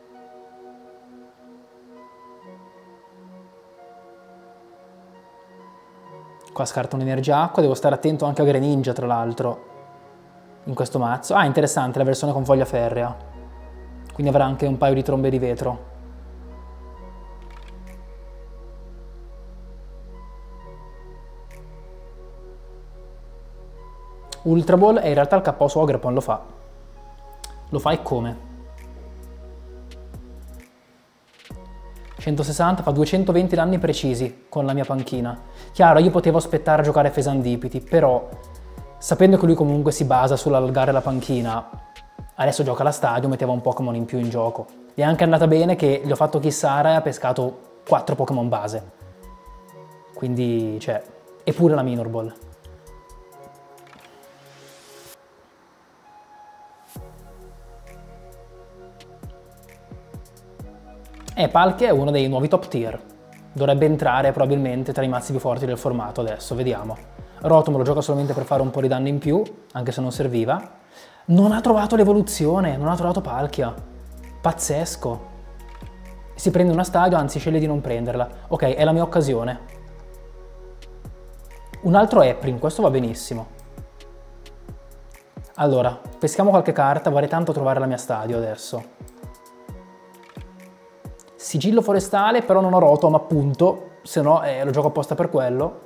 Qua scarto un'energia acqua, devo stare attento anche a Greninja tra l'altro in questo mazzo. Ah, interessante la versione con foglia ferrea, quindi avrà anche un paio di trombe di vetro. Ultra Ball e in realtà il K O su Ogerpon lo fa. Lo fa e come? centosessanta, fa duecentoventi danni precisi con la mia panchina. Chiaro, io potevo aspettare a giocare Fesandipiti, però sapendo che lui comunque si basa sull'allargare la panchina, adesso gioca la stadio, metteva un Pokémon in più in gioco. Gli è anche andata bene che gli ho fatto Kissara e ha pescato quattro Pokémon base. Quindi, cioè, e pure la Minor Ball. E Palkia è uno dei nuovi top tier. Dovrebbe entrare probabilmente tra i mazzi più forti del formato adesso, vediamo. Rotom lo gioca solamente per fare un po' di danno in più, anche se non serviva. Non ha trovato l'evoluzione, non ha trovato Palkia. Pazzesco. Si prende una stadio, anzi sceglie di non prenderla. Ok, è la mia occasione. Un altro Applin, questo va benissimo. Allora, peschiamo qualche carta, vorrei tanto trovare la mia stadio adesso. Sigillo forestale, però non ho Rotom appunto, se no eh, lo gioco apposta per quello.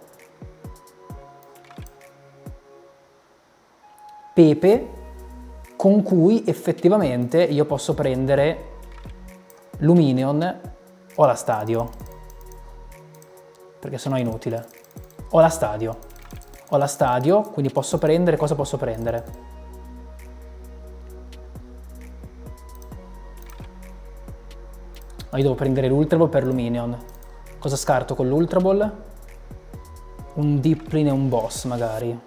Pepe, con cui effettivamente io posso prendere Lumineon o la stadio, perché sennò è inutile. Ho la stadio, ho la stadio, quindi posso prendere, cosa posso prendere? Ma io devo prendere l'Ultra Ball per Lumineon. Cosa scarto con l'Ultra Ball? Un Dipplin e un Boss magari.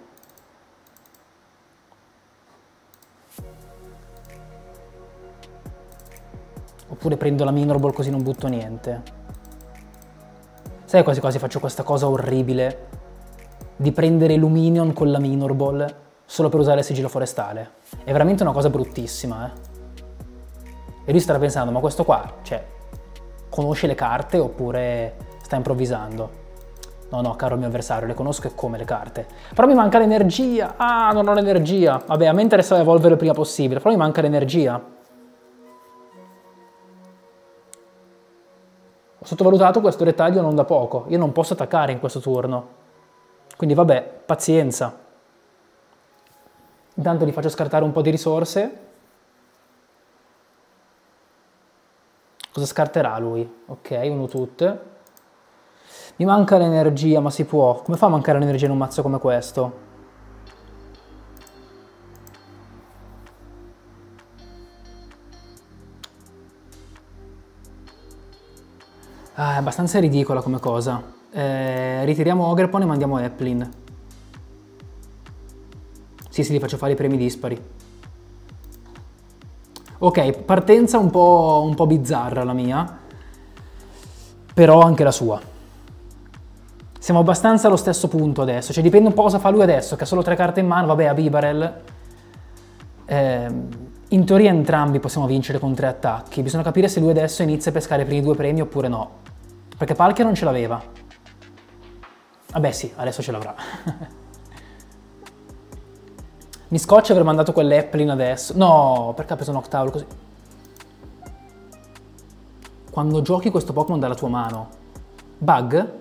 Oppure prendo la Minor Ball così non butto niente. Sai, quasi quasi faccio questa cosa orribile di prendere Lumineon con la Minor Ball solo per usare il sigillo forestale. È veramente una cosa bruttissima, eh. E lui starà pensando, ma questo qua, cioè, conosce le carte oppure sta improvvisando? No, no, caro mio avversario, le conosco e come le carte. Però mi manca l'energia. Ah, non ho l'energia. Vabbè, a me interessa evolvere il prima possibile, però mi manca l'energia. Ho sottovalutato questo dettaglio non da poco. Io non posso attaccare in questo turno. Quindi vabbè, pazienza. Intanto gli faccio scartare un po' di risorse. Cosa scarterà lui? Ok, un Utut. Mi manca l'energia, ma si può. Come fa a mancare l'energia in un mazzo come questo? Ah, è abbastanza ridicola come cosa. Eh, ritiriamo Ogerpon e mandiamo Applin. Sì, sì, li faccio fare i premi dispari. Ok, partenza un po', un po' bizzarra la mia, però anche la sua. Siamo abbastanza allo stesso punto adesso, cioè dipende un po' cosa fa lui adesso, che ha solo tre carte in mano, vabbè, a Bibarel. Eh, in teoria entrambi possiamo vincere con tre attacchi, bisogna capire se lui adesso inizia a pescare i primi due premi oppure no, perché Palkia non ce l'aveva. Vabbè sì, adesso ce l'avrà. Mi scoccia aver mandato quell'Applin adesso. No, perché ha preso un Noctowl così? Quando giochi questo Pokémon dalla tua mano. Bug?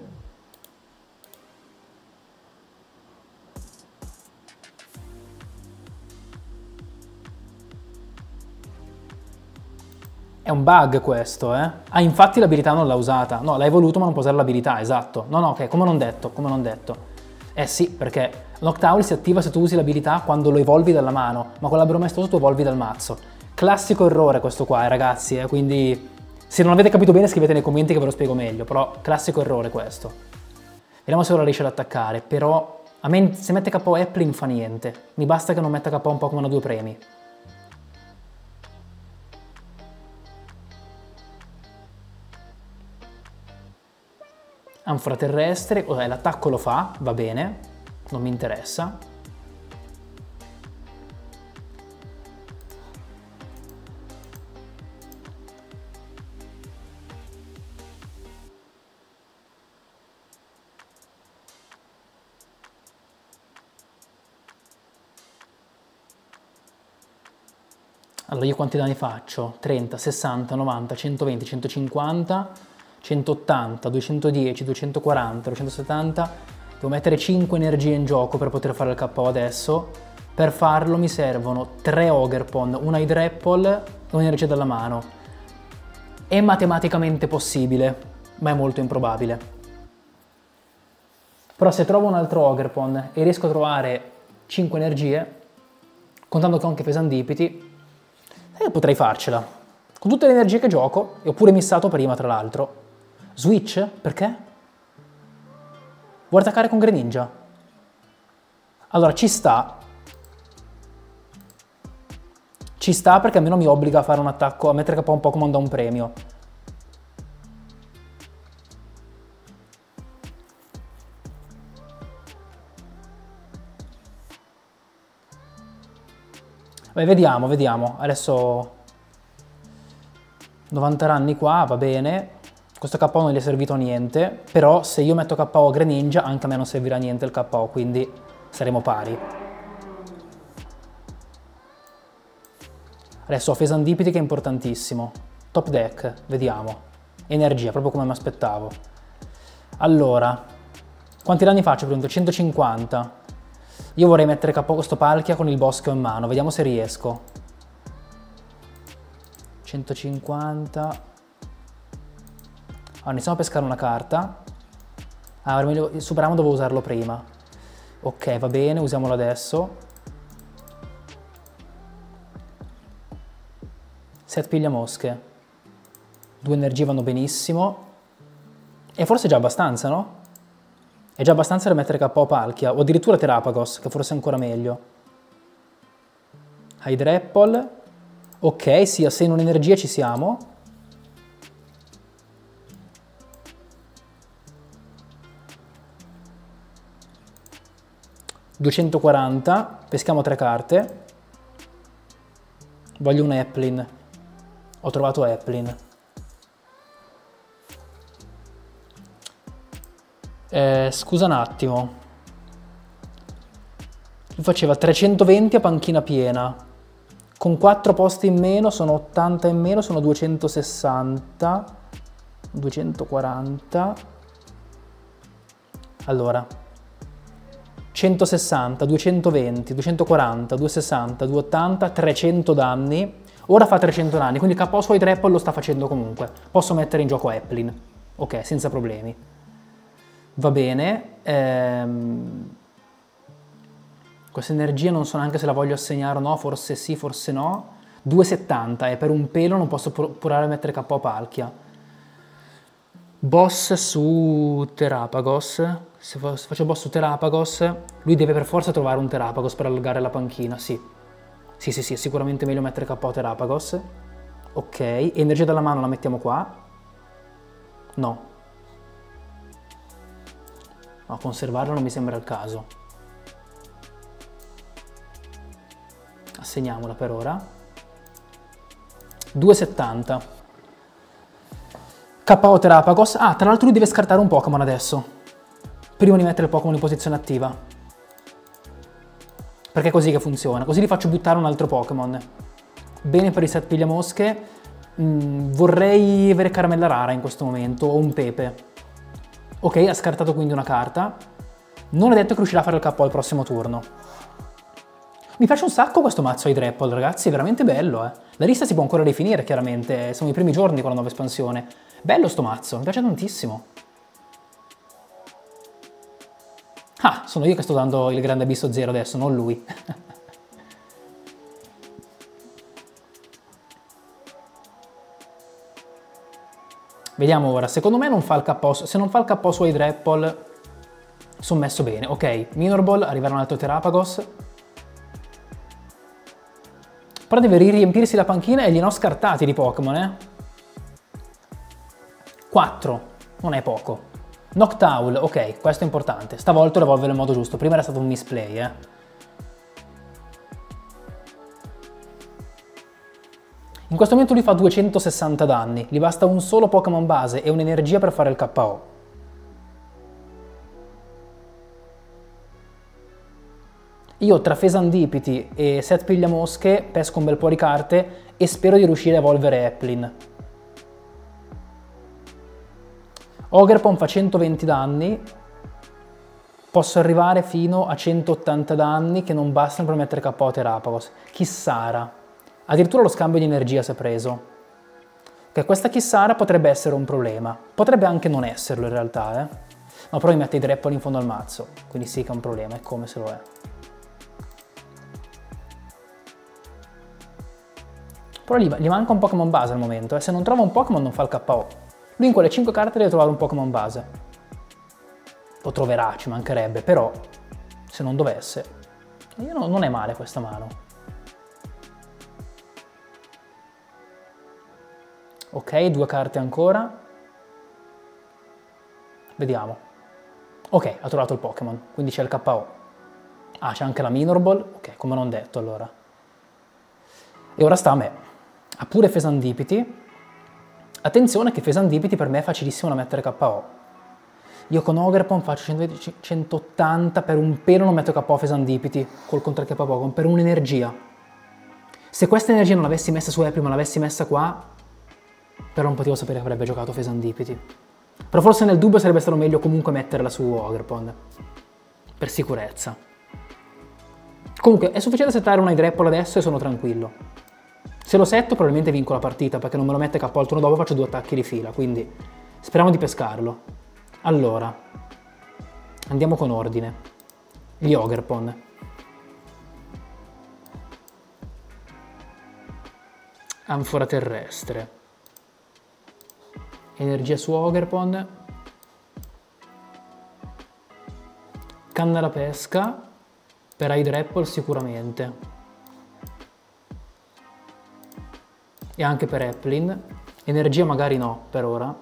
È un bug questo, eh? Ah, infatti l'abilità non l'ha usata. No, l'hai voluto ma non può usare l'abilità, esatto. No, no, ok, come non detto, come non detto. Eh sì, perché Noctowl si attiva se tu usi l'abilità quando lo evolvi dalla mano, ma con l'abbro maestoso tu evolvi dal mazzo. Classico errore questo qua, eh, ragazzi, eh? Quindi se non avete capito bene scrivete nei commenti che ve lo spiego meglio, però classico errore questo. Vediamo se ora riesce ad attaccare, però a me se mette K O Applin fa niente. Mi basta che non metta K O un Pokémon a due premi. Anfora terrestre, okay, l'attacco lo fa, va bene, non mi interessa. Allora io quanti danni faccio? trenta, sessanta, novanta, centoventi, centocinquanta, centottanta, duecentodieci, duecentoquaranta, duecentosettanta. Devo mettere cinque energie in gioco per poter fare il K O adesso. Per farlo mi servono tre Ogerpon, una Hydreippal e un'energia dalla mano. È matematicamente possibile, ma è molto improbabile. Però se trovo un altro Ogerpon e riesco a trovare cinque energie, contando che ho anche Pesandipiti, e potrei farcela. Con tutte le energie che gioco, e ho pure missato prima tra l'altro. Switch? Perché? Vuoi attaccare con Greninja? Allora, ci sta. Ci sta perché almeno mi obbliga a fare un attacco, a mettere K O un Pokémon da un premio. Beh, vediamo, vediamo. Adesso novanta ranni qua, va bene. Questo K O non gli è servito a niente, però se io metto K O a Greninja anche a me non servirà a niente il K O, quindi saremo pari. Adesso ho Fesandipiti che è importantissimo. Top deck, vediamo. Energia, proprio come mi aspettavo. Allora, quanti danni faccio? Per centocinquanta. Io vorrei mettere K O questo Palkia con il bosco in mano, vediamo se riesco. centocinquanta. Allora, iniziamo a pescare una carta. Ah, il Superamo dovevo usarlo prima. Ok, va bene, usiamolo adesso. Set piglia mosche. Due energie vanno benissimo. E forse è già abbastanza, no? È già abbastanza da mettere K O Palkia, o addirittura Terapagos, che forse è ancora meglio. Hydreippal. Ok, sì, a sei in un'energia ci siamo. duecentoquaranta, peschiamo tre carte. Voglio un Applin. Ho trovato Applin. Eh, scusa un attimo. Lui faceva trecentoventi a panchina piena. Con quattro posti in meno sono ottanta in meno, sono duecentosessanta. duecentoquaranta. Allora. centosessanta, duecentoventi, duecentoquaranta, duecentosessanta, duecentottanta, trecento danni. Ora fa trecento danni, quindi K O su Hydreippal lo sta facendo comunque. Posso mettere in gioco Applin. Ok, senza problemi. Va bene. Ehm... Questa energia non so neanche se la voglio assegnare o no, forse sì, forse no. duecentosettanta e per un pelo non posso provare a mettere K O Palkia. Boss su Terapagos. Se faccio boss su Terapagos, lui deve per forza trovare un Terapagos per allargare la panchina, sì. Sì, sì, sì, è sicuramente meglio mettere K O Terapagos. Ok, energia dalla mano la mettiamo qua. No. No, conservarla non mi sembra il caso. Assegniamola per ora. duecentosettanta. K O Terapagos. Ah, tra l'altro lui deve scartare un Pokémon adesso. prima di mettere il Pokémon in posizione attiva. Perché è così che funziona. Così li faccio buttare un altro Pokémon. Bene per il set pigliamosche. Mm, vorrei avere caramella rara in questo momento, o un pepe. Ok, ha scartato quindi una carta. Non è detto che riuscirà a fare il K O al prossimo turno. Mi piace un sacco questo mazzo Hydreiple, ragazzi, è veramente bello, eh. La lista si può ancora rifinire, chiaramente, siamo i primi giorni con la nuova espansione. Bello sto mazzo, mi piace tantissimo. Ah, sono io che sto dando il grande abisso zero adesso, non lui. Vediamo ora, secondo me non fa il K O, se non fa il K O su Hydreiple, sono messo bene. Ok, Minor Ball, arriverà un altro Terapagos. Però deve riempirsi la panchina e gliene ho scartati di Pokémon, eh. quattro, non è poco. Noctowl, ok, questo è importante. Stavolta lo evolve nel modo giusto, prima era stato un misplay, eh. In questo momento lui fa duecentosessanta danni, gli basta un solo Pokémon base e un'energia per fare il K O. Io tra Fesandipiti e set pigliamosche pesco un bel po' di carte e spero di riuscire a evolvere Applin. Ogerpon fa centoventi danni, posso arrivare fino a centottanta danni che non bastano per mettere K O a Terapagos. Kissara, addirittura lo scambio di energia si è preso. Ok, questa Kissara potrebbe essere un problema, potrebbe anche non esserlo in realtà, eh. Ma però mi mette i Hydreiple in fondo al mazzo, quindi sì che è un problema, è come se lo è. Però gli, gli manca un Pokémon base al momento, e eh. Se non trova un Pokémon non fa il K O. Lui in quelle cinque carte deve trovare un Pokémon base. Lo troverà, ci mancherebbe, però se non dovesse... Io no, non è male questa mano. Ok, due carte ancora. Vediamo. Ok, ha trovato il Pokémon, quindi c'è il K O. Ah, c'è anche la Minor Ball. Ok, come non detto allora. E ora sta a me. Ha pure Fesandipiti. Attenzione che Fesandipiti per me è facilissimo da mettere K O. Io con Ogerpon faccio centottanta, per un pelo non metto K O Fesandipiti col contra K Pokémon, per un'energia. Se questa energia non l'avessi messa su Applin ma l'avessi messa qua, però non potevo sapere che avrebbe giocato Fesandipiti. Però forse nel dubbio sarebbe stato meglio comunque metterla su Ogerpon, per sicurezza. Comunque è sufficiente settare una Hydreiple adesso e sono tranquillo. Se lo setto probabilmente vinco la partita, perché non me lo mette K O al turno dopo, faccio due attacchi di fila, quindi speriamo di pescarlo. Allora, andiamo con ordine. Gli Ogerpon. Anfora terrestre. Energia su Ogerpon. Canna da pesca. Per Hydreiple sicuramente. E anche per Applin. Energia magari no, per ora.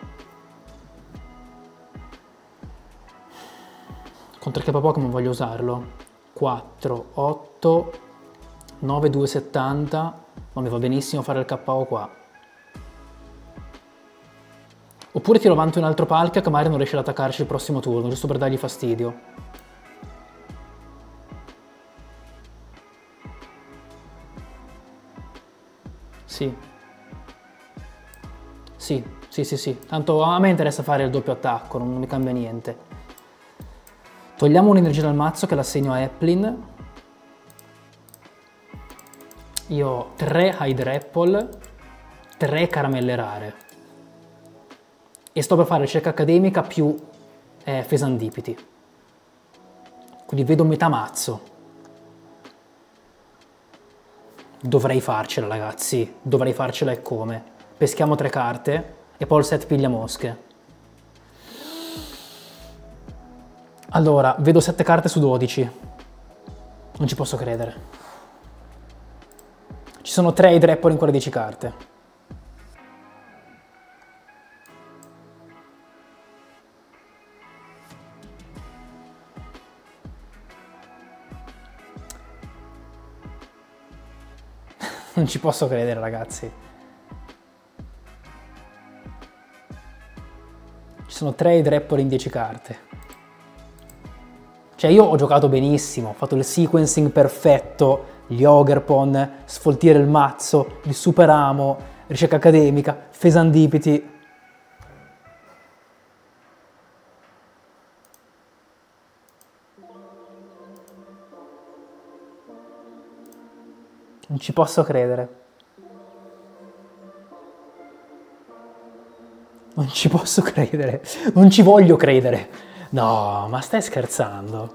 Contro K Pokémon voglio usarlo. quattro, otto, nove, due, settanta. Ma mi va benissimo fare il K O qua. Oppure tiro avanti un altro Palkia che magari non riesce ad attaccarci il prossimo turno, giusto per dargli fastidio. Sì. Sì, sì, sì, sì. Tanto a me interessa fare il doppio attacco, non mi cambia niente. Togliamo un'energia dal mazzo che l'assegno a Applin. Io ho tre Hydreiple, tre caramelle rare. E sto per fare ricerca accademica più eh, Fesandipiti. Quindi vedo metà mazzo. Dovrei farcela, ragazzi. Dovrei farcela e come. Peschiamo tre carte e poi il set pigliamosche. Allora, vedo sette carte su dodici. Non ci posso credere. Ci sono tre Hydreiple in quelle dieci carte. Non ci posso credere, ragazzi. Ci sono tre Hydreiple in dieci carte. Cioè io ho giocato benissimo, ho fatto il sequencing perfetto, gli Ogerpon, sfoltire il mazzo, il super amo, ricerca accademica, Fesandipiti. Non ci posso credere. Non ci posso credere. Non ci voglio credere. No, ma stai scherzando?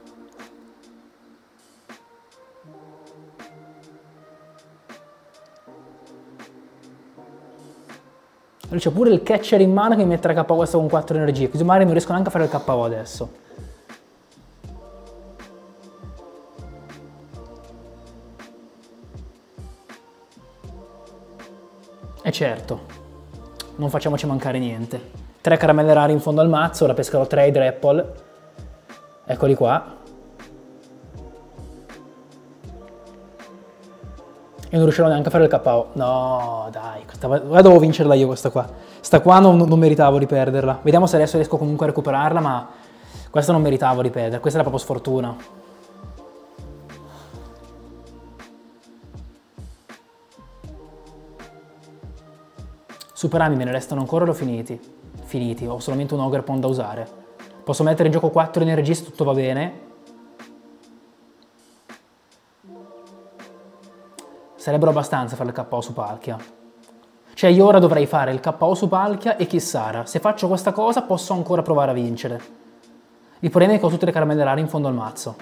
C'è pure il catcher in mano che mi mette la K O questo con quattro energie, così magari non riesco neanche a fare il K O adesso. E certo, non facciamoci mancare niente. Tre caramelle rare in fondo al mazzo, ora pescherò tre Hydrapple. Eccoli qua. E non riuscirò neanche a fare il K O. No, dai, questa... Ora devo vincerla io questa qua. Sta qua non, non meritavo di perderla. Vediamo se adesso riesco comunque a recuperarla, ma questa non meritavo di perdere. Questa era proprio sfortuna. Super Ami me ne restano ancora, l'ho finiti. Finiti, ho solamente un Ogerpon da usare. Posso mettere in gioco quattro energie se tutto va bene. Sarebbero abbastanza fare il K O su Palkia. Cioè io ora dovrei fare il K O su Palkia e Kissara. Se faccio questa cosa posso ancora provare a vincere. Il problema è che ho tutte le caramelle rare in fondo al mazzo.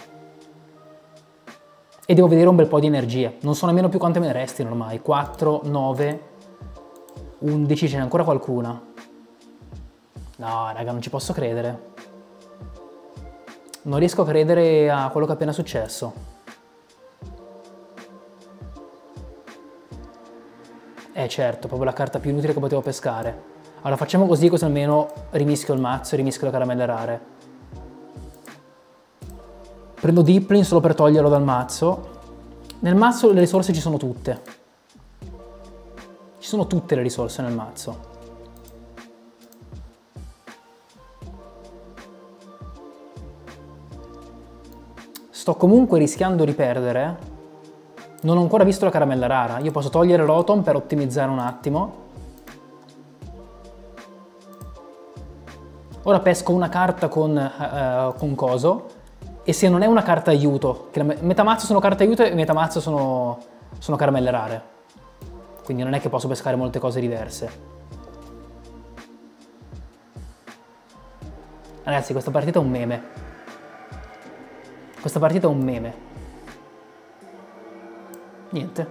E devo vedere un bel po' di energie. Non so nemmeno più quante me ne restino ormai. quattro, nove, undici, ce n'è ancora qualcuna. No, raga, non ci posso credere. Non riesco a credere a quello che è appena successo. Eh certo, proprio la carta più inutile che potevo pescare. Allora facciamo così, così almeno rimischio il mazzo e rimischio le caramelle rare. Prendo Dipplin solo per toglierlo dal mazzo. Nel mazzo le risorse ci sono tutte. Ci sono tutte le risorse nel mazzo. Sto comunque rischiando di perdere. Non ho ancora visto la caramella rara. Io posso togliere Rotom per ottimizzare un attimo. Ora pesco una carta con, uh, con coso. E se non è una carta aiuto, che la metà mazzo sono carte aiuto e metà mazzo sono, sono caramelle rare. Quindi non è che posso pescare molte cose diverse. Ragazzi, questa partita è un meme. Questa partita è un meme. Niente.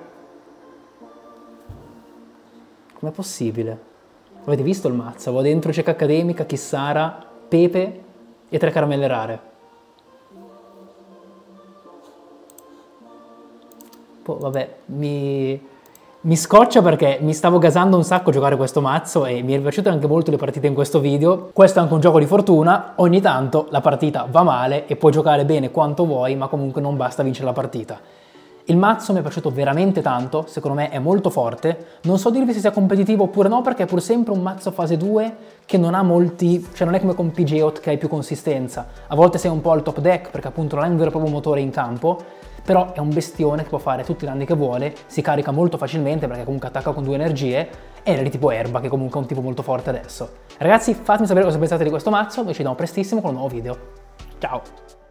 Com'è possibile? Avete visto il mazzo? Avevo dentro Ricerca Accademica, Kissara, Pepe e tre caramelle rare. Poi vabbè, mi... Mi scoccia perché mi stavo gasando un sacco a giocare questo mazzo e mi è piaciuto anche molto le partite in questo video. Questo è anche un gioco di fortuna, ogni tanto la partita va male e puoi giocare bene quanto vuoi, ma comunque non basta vincere la partita. Il mazzo mi è piaciuto veramente tanto, secondo me è molto forte, non so dirvi se sia competitivo oppure no perché è pur sempre un mazzo fase due che non ha molti, cioè non è come con Pidgeot che hai più consistenza, a volte sei un po' al top deck perché appunto non hai un vero e proprio motore in campo, però è un bestione che può fare tutti i danni che vuole, si carica molto facilmente perché comunque attacca con due energie e è di tipo erba che comunque è un tipo molto forte adesso. Ragazzi, fatemi sapere cosa pensate di questo mazzo, noi ci vediamo prestissimo con un nuovo video. Ciao!